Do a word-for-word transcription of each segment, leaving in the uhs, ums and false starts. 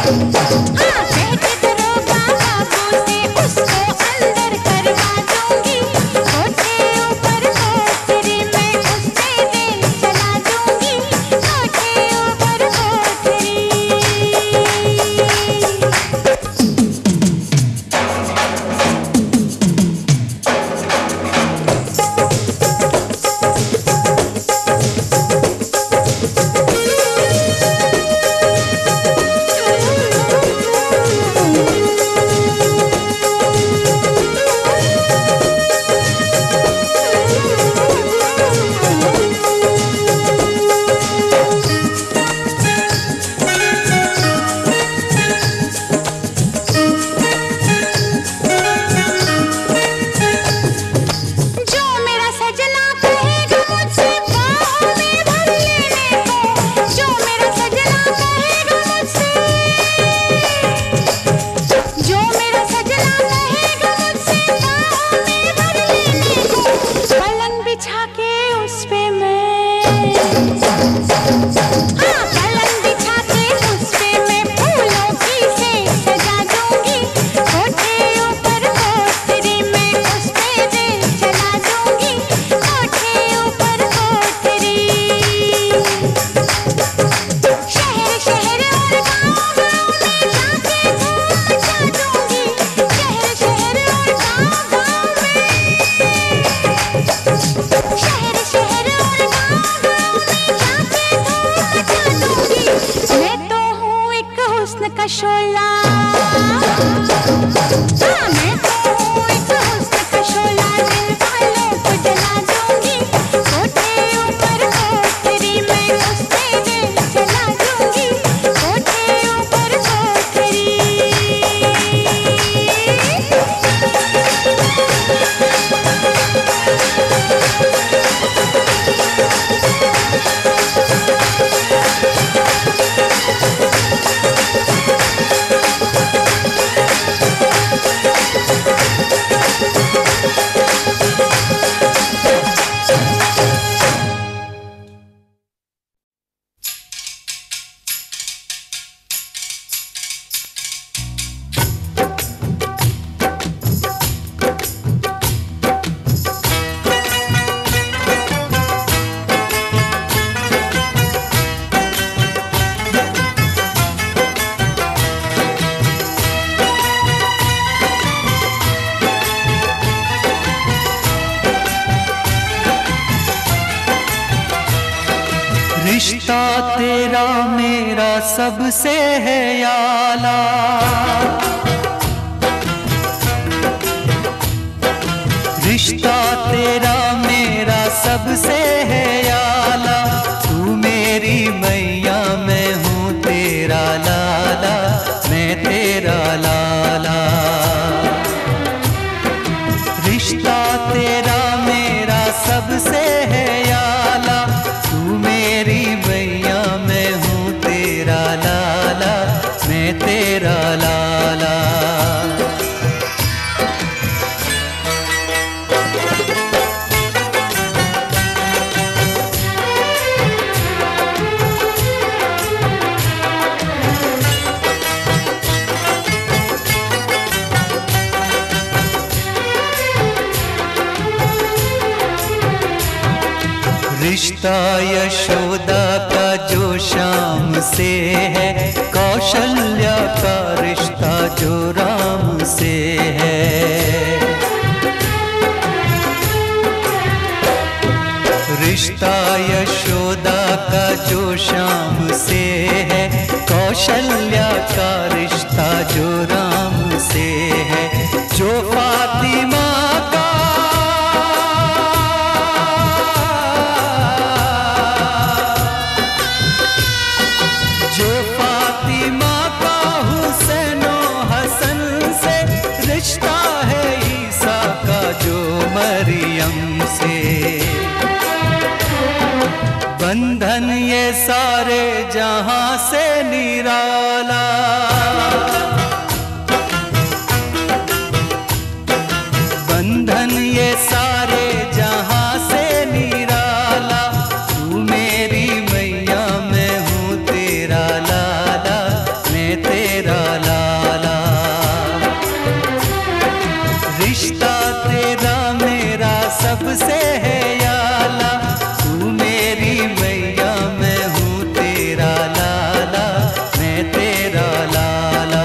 रिश्ता तेरा मेरा सबसे है याला, रिश्ता तेरा मेरा सबसे है याला। तू मेरी मैया मैं हूँ तेरा लाला, मैं तेरा लाला। रिश्ता तेरा मेरा सबसे है याला, तू मेरी मैया मैं हूँ तेरा लाला, मैं तेरा लाला। रिश्ता यशोदा का जो श्याम से है, कौशल्या का रिश्ता जो राम से है। रिश्ता यशोदा का जो श्याम से है, कौशल्या का रिश्ता जो राम से है। जो फातिमा का बंधन ये सारे जहां से निराला। बंधन ये सारे जहां से निराला। तू मेरी मैया मैं हूँ तेरा लाला, मैं तेरा तेरा लाला। रिश्ता तेरा मेरा सबसे है याला, तू मेरी मैया मैं हूँ तेरा लाला, मैं तेरा लाला।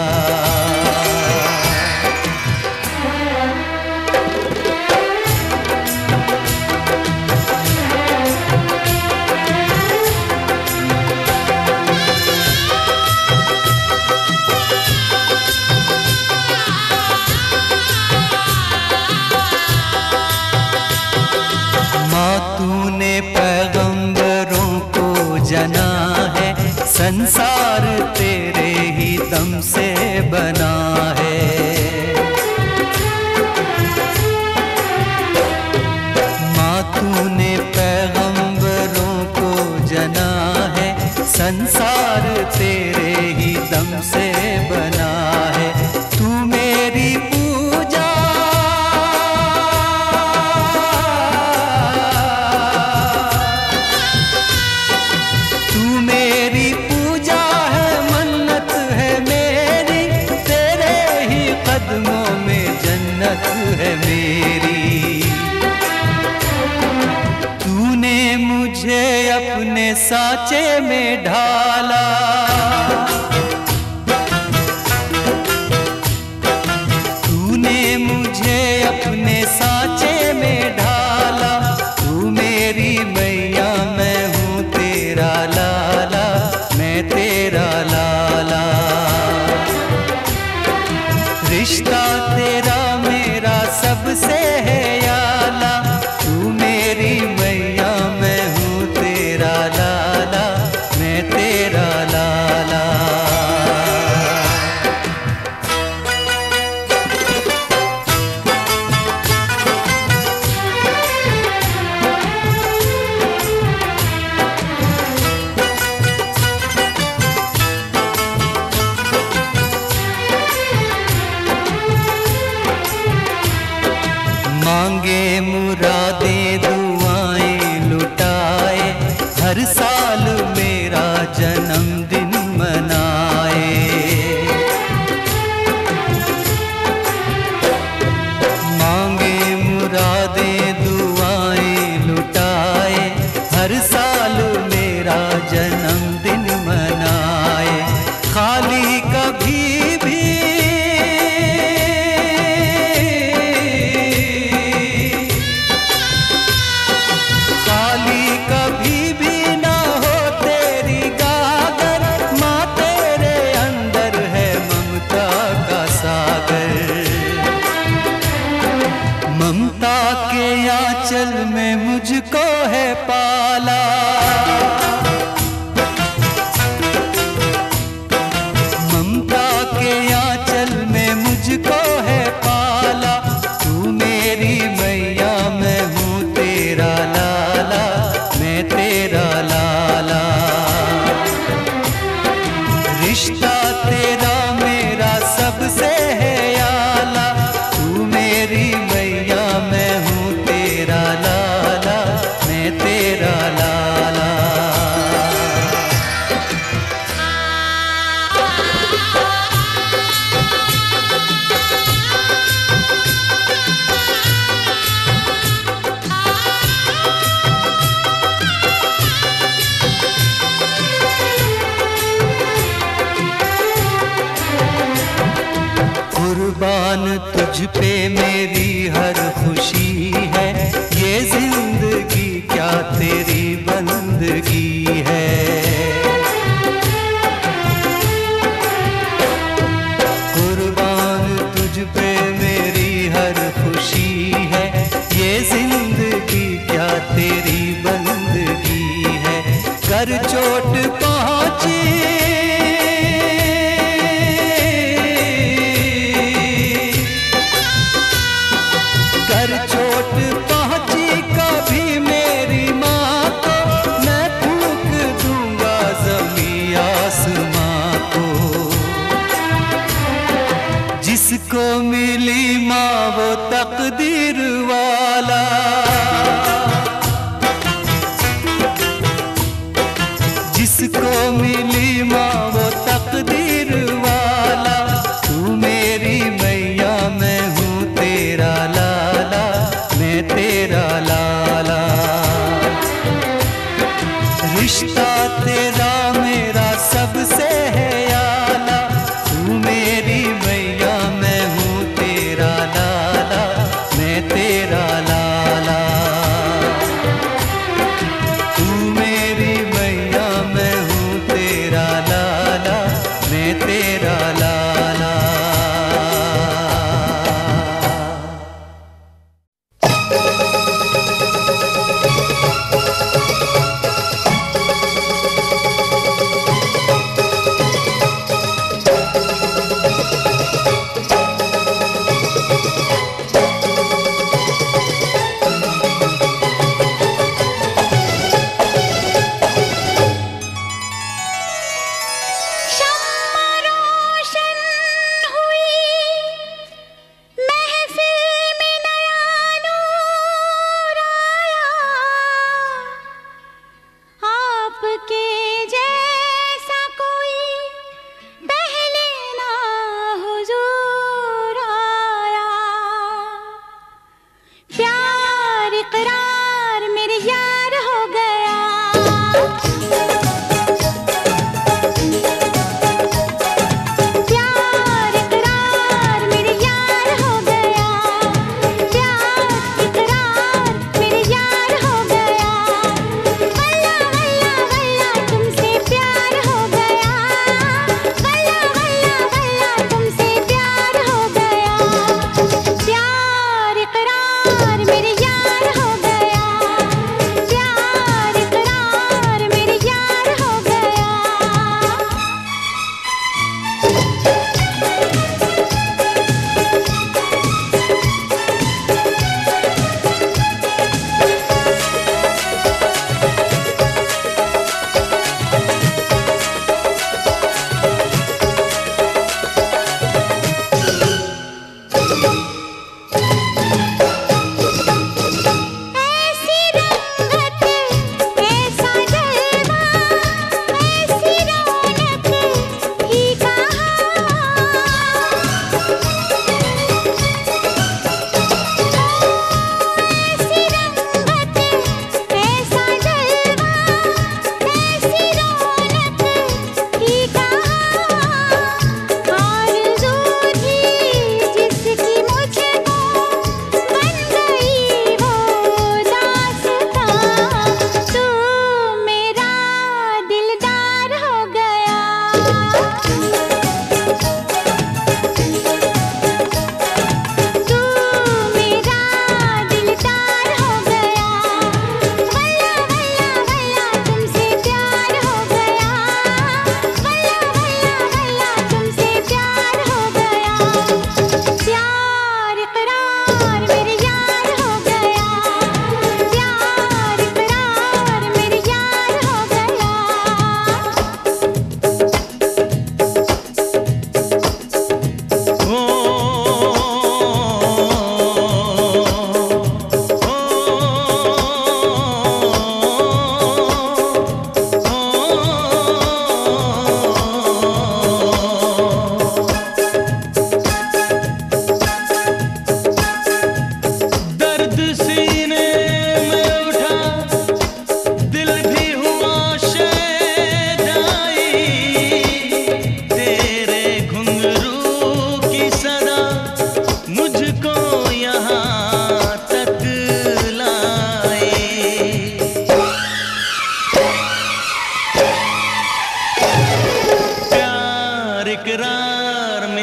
तूने पैगंबरों को जना है, संसार तेरे ही दम से बना है। माँ तूने पैगंबरों को जना है, संसार तेरे ही दम से बना है। तू मेरी पूजा है मेरी। तूने मुझे अपने साँचे में ढाला, तूने मुझे अपने साँचे में ढाला। तू मेरी मैया मैं हूँ तेरा लाला, मैं तेरा लाला। रिश्ता तेरा मेरा सबसे है याला, तू मेरी मैया मैं हूँ तेरा लाला, मैं तेरा लाला। मांगे मुरादें दुआएं लुटाए, हर साल मेरा जन्मदिन मनाए। मांगे मुरादें दुआएं लुटाए, हर साल मेरा जन्मदिन मनाए। खाली कभी भी ममता के आंचल में मुझको है पाला। ममता के आंचल में मुझको है पाला। तू मेरी मैया मैं हूँ तेरा लाला, मैं तेरा लाला। रिश्ता तेरा मेरा सबसे है याला, तू मेरी मैया मैं हूँ तेरा लाला, मैं तेरा लाला। कुर्बान तुझ पे मेरी हर खुशी है, ये जिंदगी क्या तेरी बंदगी है। कुर्बान तुझ पे मेरी हर खुशी है, ये जिंदगी क्या तेरी बंदगी है। कर चोट पहुंची कर चोट पहुंची कभी मेरी माँ को, मैं फूंक दूंगा ज़मीं आसमां को। जिसको मिली माँ वो तकदीर वाला, जिसको मिली माँ वो तकदीर वाला।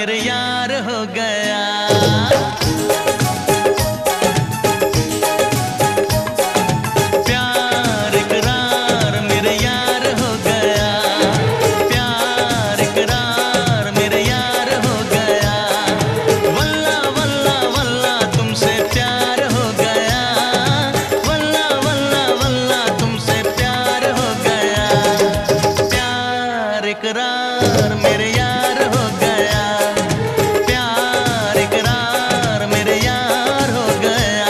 मेरे यार हो गया। प्यार इकरार मेरे यार हो गया। प्यार इकरार मेरे यार हो गया। वल्ला वल्ला वल्ला तुमसे प्यार हो गया। वल्ला वल्ला वल्ला तुमसे प्यार हो गया। प्यार इकरार मेरे यार हो गया। प्यार इकरार मेरे यार हो गया।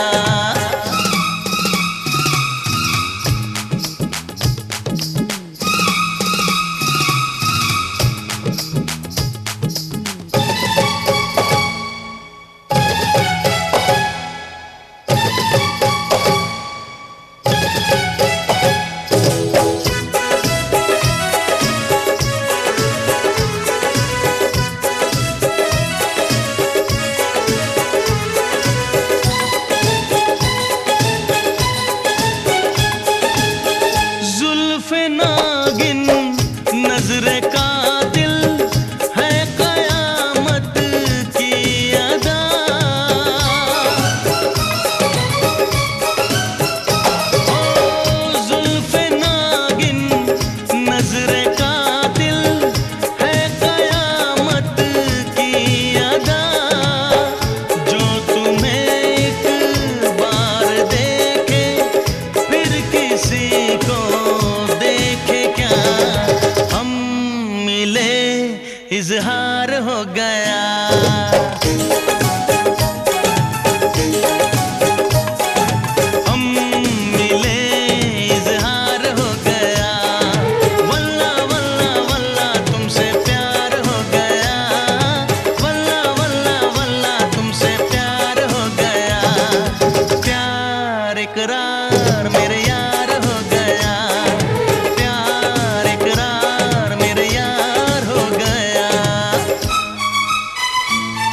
जुल्फ़े नागिन नज़रे कातिल है क़यामत की अदा। ओ जुल्फ़े नागिन नज़रे कातिल है क़यामत की अदा। जो तुम्हें एक बार देखे फिर किसी को देखे क्या। हम मिले इज़हार हो गया। हम मिले इज़हार हो गया। वल्ला वल्ला वल्ला तुमसे प्यार हो गया। वल्ला वल्ला वल्ला तुमसे प्यार हो गया। प्यार इकरार मेरे यार हो गया। प्यार इकरार मेरे यार हो गया।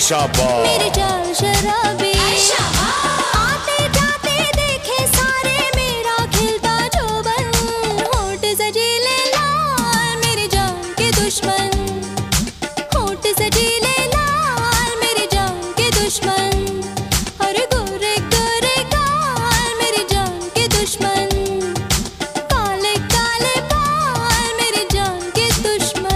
शाबाश। मेरे चार शराबी आते जाते देखे सारे मेरा खिलता जोबन, होठ सजीले लाल मेरे जान के दुश्मन, होठ सजीले लाल मेरे जान के दुश्मन, और गोरे गोरे गाल मेरे जान के दुश्मन, काले काले बाल मेरे जान के दुश्मन।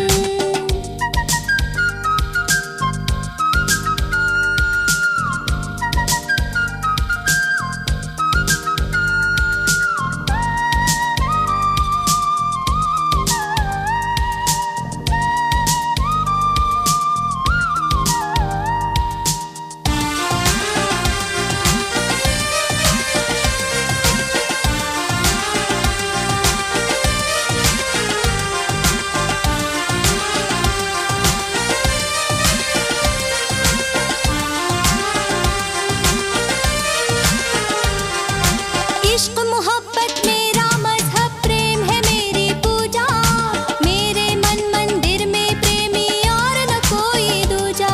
इश्क मोहब्बत मेरा मजहब, प्रेम है मेरी पूजा, मेरे मन मंदिर में प्रेमी और न कोई दूजा।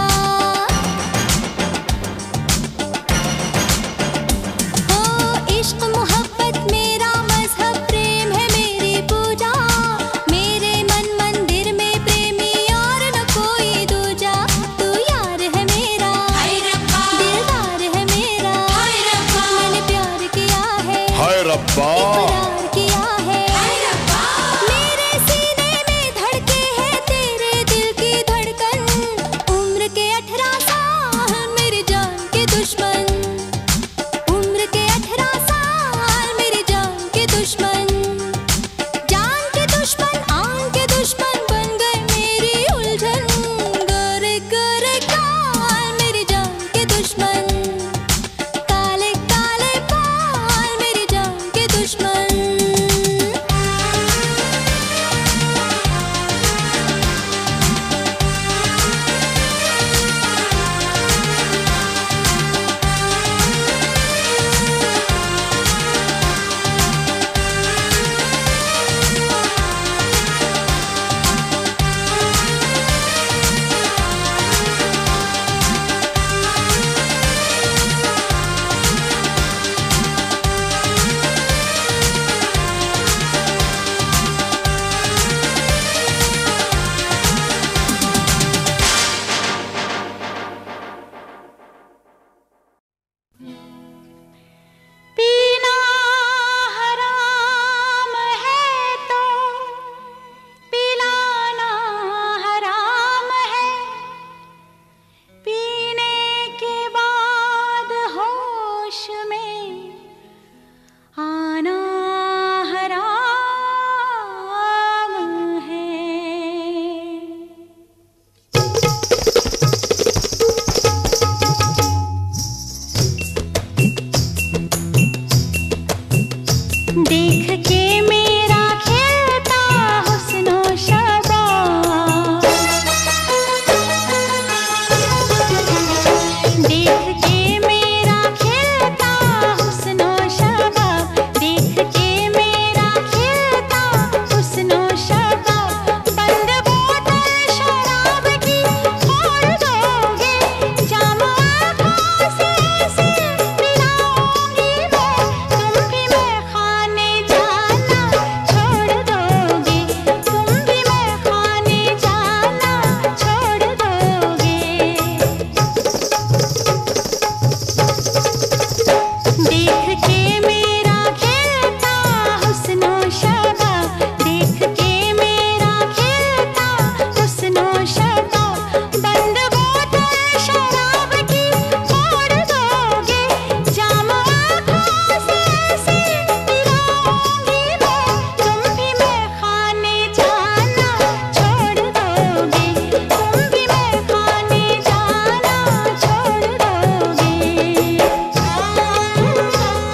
हो इश्क मोहब्बत मेरा मजहब, प्रेम है मेरी पूजा, मेरे मन मंदिर में प्रेमी और न कोई दूजा। तू यार है मेरा, दिलदार है मेरा, मैंने प्यार किया है, हाय रब्बा। इकरार किया है, मेरे सीने में धड़के है तेरे दिल की धड़कन, उम्र के अठारह साल मेरी जान के दुश्मन, उम्र के अठारह साल मेरी जान के दुश्मन, जान के दुश्मन आन के दुश्मन बन गए मेरी उलझन, गोरे गोरे गाल मेरी जान के दुश्मन, काले काले बाल मेरी जान के दुश्मन। पीना हराम है तो पिलाना हराम है, पीने के बाद होश में आना हराम है। देख के मेरा खिलता हुस्नो शबाब, देख के मेरा खिलता हुस्नो शबाब, देख के मेरा खिलता हुस्नो शबाब, बंद बोतल शराब की खोल दोगे, जाम आँखों से ऐसे मिलाऊंगी मैं, तुम भी मैं खाने जाना छोड़ दोगे, तुम भी मैं खाने जाना छोड़ दोगे। देख के मेरा खिलता हुस्नो शबाब, देख के मेरा खिलता हुस्नो शबाब, बंद बोतल शराब की फोड़ दोगे, जाम आँखों से ऐसे मिलाऊंगी मैं, तुम भी मैं खाने जाना छोड़ दोगे, तुम भी मैं खाने जाना छोड़ दोगे।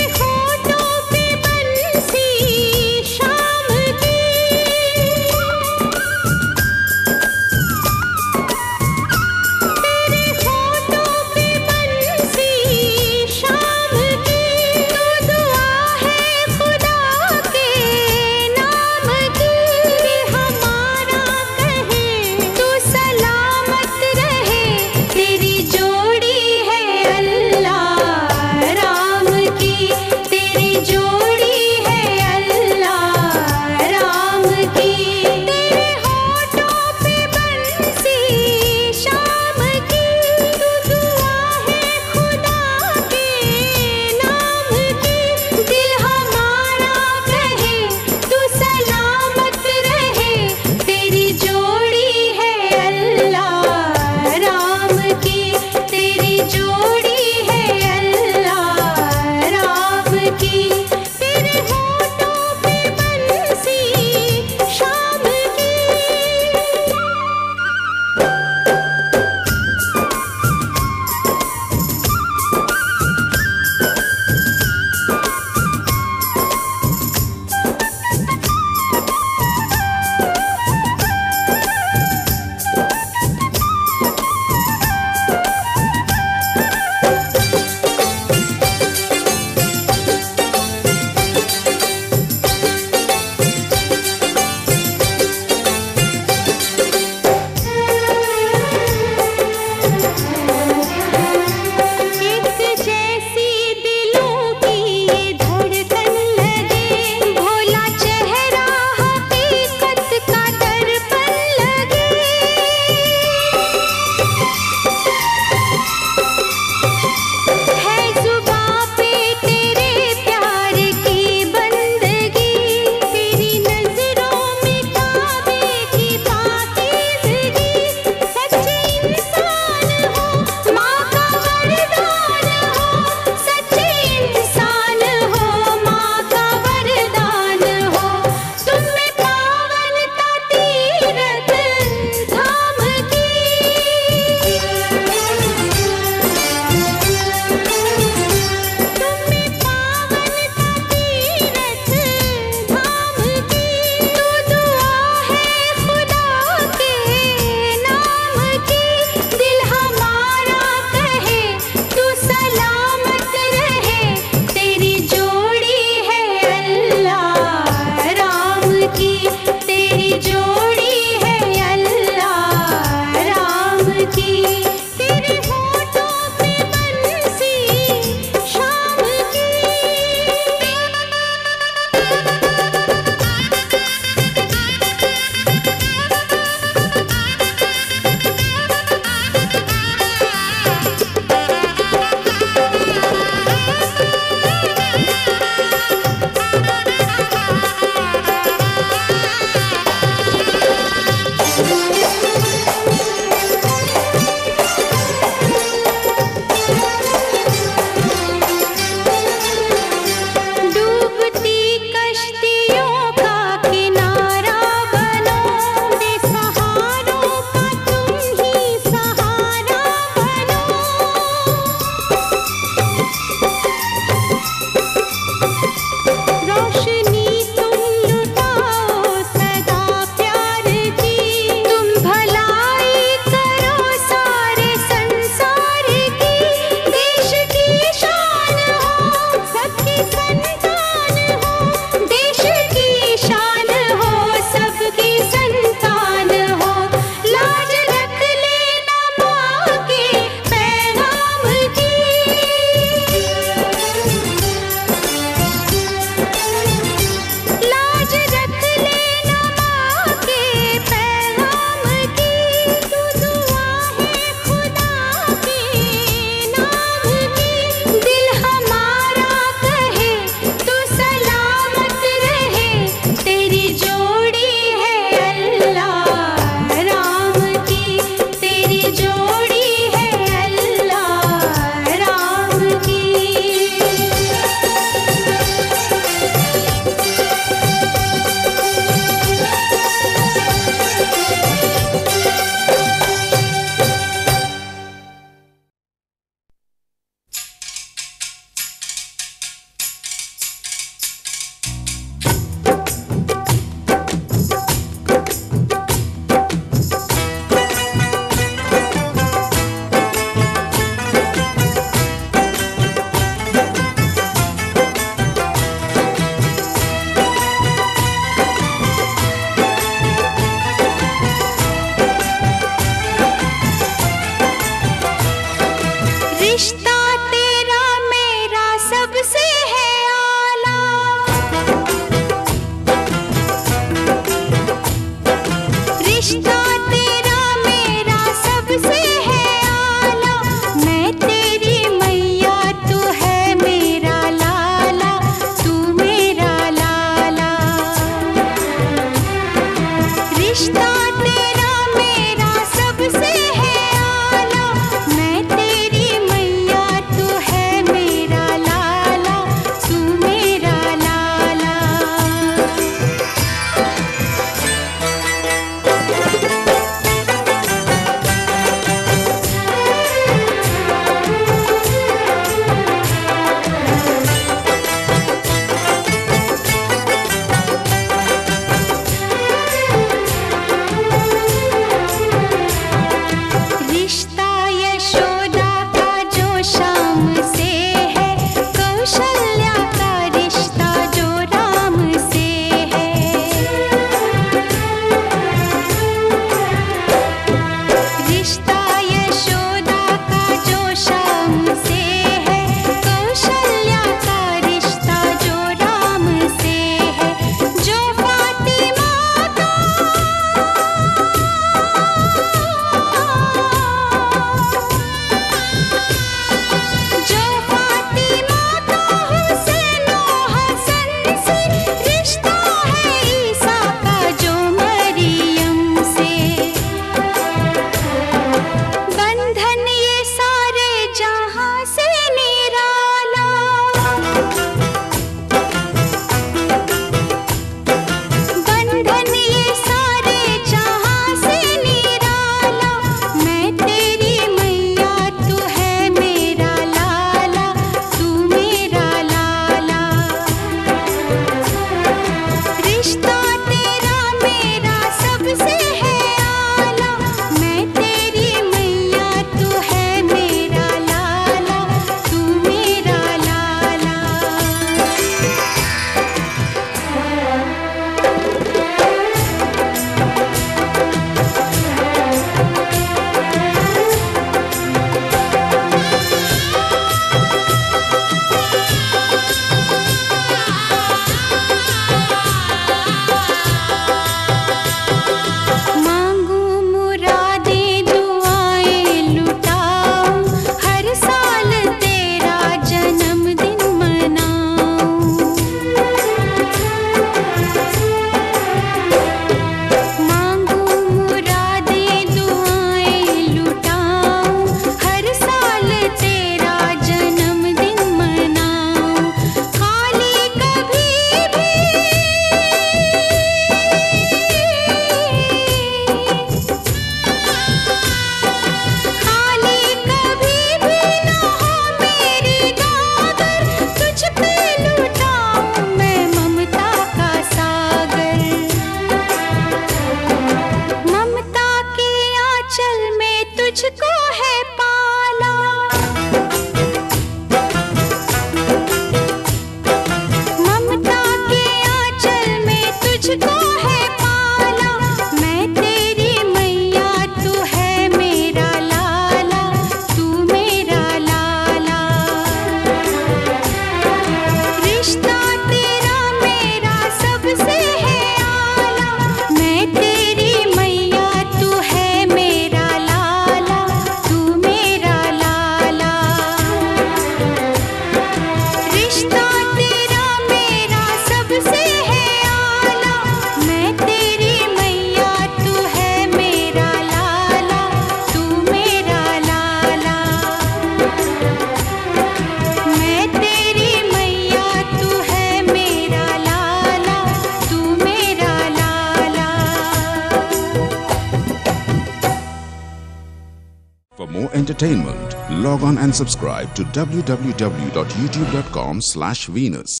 For more entertainment, log on and subscribe to w w w dot youtube dot com slash Venus.